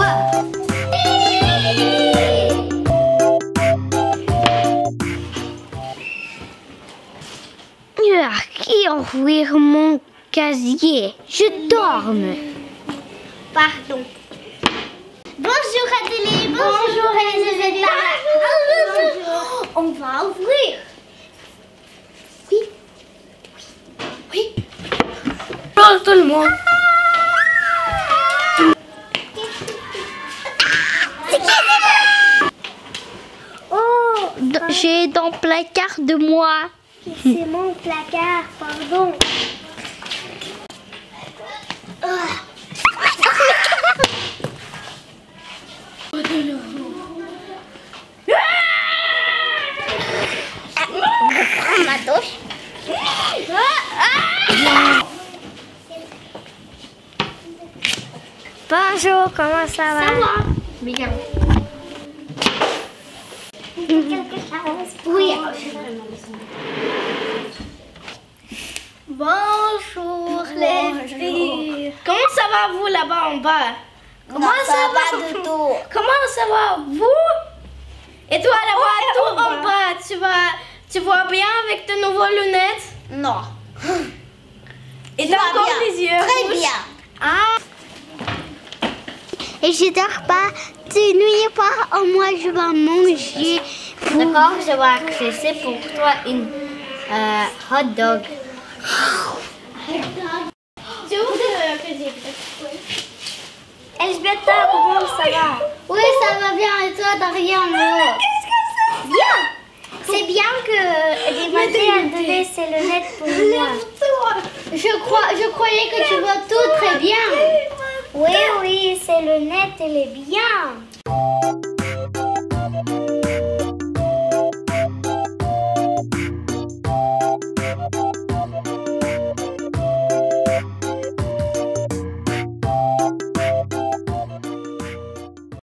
Wow. Qui ouvrir mon casier? Je dorme. Pardon. Bonjour Adélie. Bonjour Elisabeth. Bonjour. On va ouvrir. Oui. Oui. Bonjour tout le monde. Oh, j'ai dans le placard de moi. C'est mon placard, pardon. Ma touche. Bonjour, comment ça va? Ça va. Bien. Quelque chose? Oui. Bonjour les filles. Comment ça va vous là-bas en bas? Comment ça va du tout? Comment ça va vous? Et toi là-bas, tout en bas, tu vois bien avec tes nouvelles lunettes? Non. Et t'as encore les yeux très bien. Ah. Et je dors pas, tu nuis pas, moi je vais manger. D'accord, je vais accesser pour toi une hot dog. Tu ouvres que j'ai Elisabetta, comment ça va? Oui, ça va bien. Et toi, t'as rien en haut? Qu'est-ce que c'est? Bien. C'est bien que des matins a donné ses lunettes pour moi. Je croyais que tu vois tout très bien. Oui, ces lunettes, elle est bien.